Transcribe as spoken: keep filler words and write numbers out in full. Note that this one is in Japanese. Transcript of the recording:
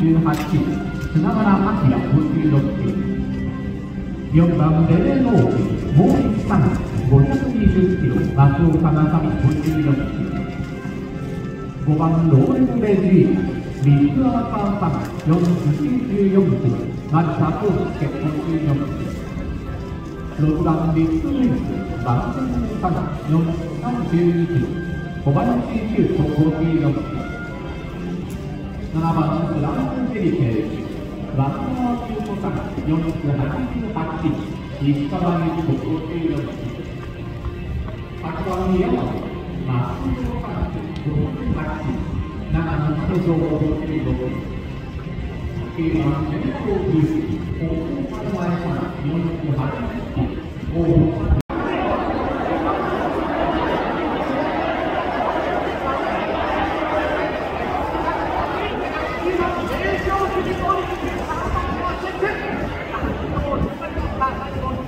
じゅうはちキロ、菅原明ごじゅうろくキロ。よんばんレレノーキ、もう一さんごひゃくにじゅっキロ、松岡正美ごじゅうろくキロ。ごばんローレン・レジーナ、三つアーカーサガよんひゃくきゅうじゅうよんキロ、成田康介ごじゅうよんキロ。ろくばんリッツ・ウィンス、バンセン・サガよんひゃくさんじゅうにキロ、小林修斗ごじゅうよんキロ。ななばんフランス・ジェリケージ、ワンワー・キュート・サガよんひゃくはちじゅうはちキロ、石川由紀子ごじゅうよんキロ。はちばん宮本、松尾サガごじゅうはちキロ、長野武蔵ごじゅうろくキロ。きゅうばん全国ブース、北海道前さんよんひゃくはちじゅっキロ、大阪。 Thank you.